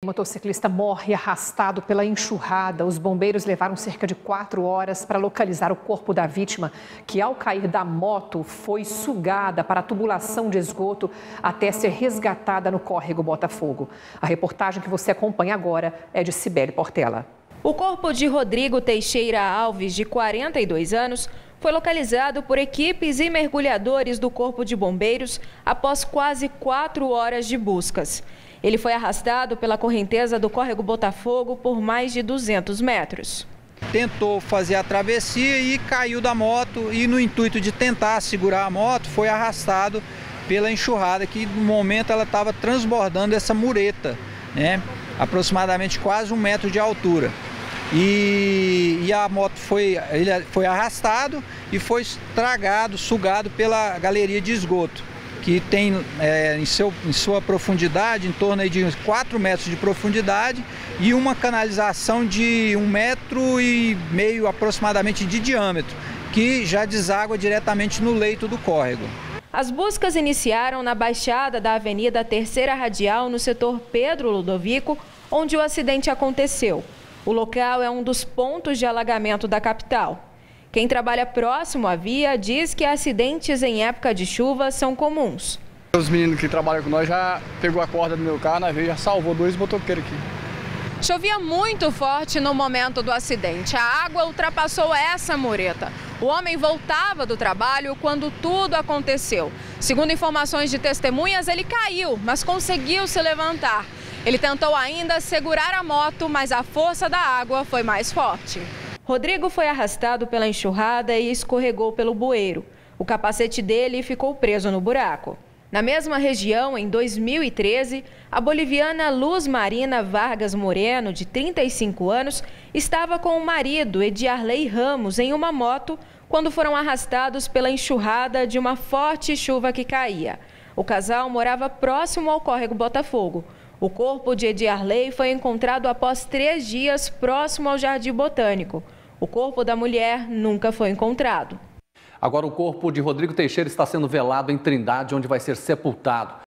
O motociclista morre arrastado pela enxurrada. Os bombeiros levaram cerca de 4 horas para localizar o corpo da vítima, que ao cair da moto foi sugada para a tubulação de esgoto até ser resgatada no córrego Botafogo. A reportagem que você acompanha agora é de Cibele Portela. O corpo de Rodrigo Teixeira Alves, de 42 anos, foi localizado por equipes e mergulhadores do Corpo de Bombeiros após quase 4 horas de buscas. Ele foi arrastado pela correnteza do córrego Botafogo por mais de 200 metros. Tentou fazer a travessia e caiu da moto e, no intuito de tentar segurar a moto, foi arrastado pela enxurrada, que no momento ela estava transbordando essa mureta, né? Aproximadamente quase 1 metro de altura. E a moto ele foi arrastado e foi estragado, sugado pela galeria de esgoto, que tem em sua profundidade, em torno aí de 4 metros de profundidade e uma canalização de 1,5 metro aproximadamente de diâmetro, que já deságua diretamente no leito do córrego. As buscas iniciaram na baixada da Avenida Terceira Radial, no setor Pedro Ludovico, onde o acidente aconteceu. O local é um dos pontos de alagamento da capital. Quem trabalha próximo à via diz que acidentes em época de chuva são comuns. Os meninos que trabalham com nós já pegou a corda do meu carro na via, já salvou 2 motoqueiros aqui. Chovia muito forte no momento do acidente. A água ultrapassou essa mureta. O homem voltava do trabalho quando tudo aconteceu. Segundo informações de testemunhas, ele caiu, mas conseguiu se levantar. Ele tentou ainda segurar a moto, mas a força da água foi mais forte. Rodrigo foi arrastado pela enxurrada e escorregou pelo bueiro. O capacete dele ficou preso no buraco. Na mesma região, em 2013, a boliviana Luz Marina Vargas Moreno, de 35 anos, estava com o marido, Ediarley Ramos, em uma moto, quando foram arrastados pela enxurrada de uma forte chuva que caía. O casal morava próximo ao córrego Botafogo. O corpo de Ediarley foi encontrado após 3 dias próximo ao Jardim Botânico. O corpo da mulher nunca foi encontrado. Agora o corpo de Rodrigo Teixeira está sendo velado em Trindade, onde vai ser sepultado.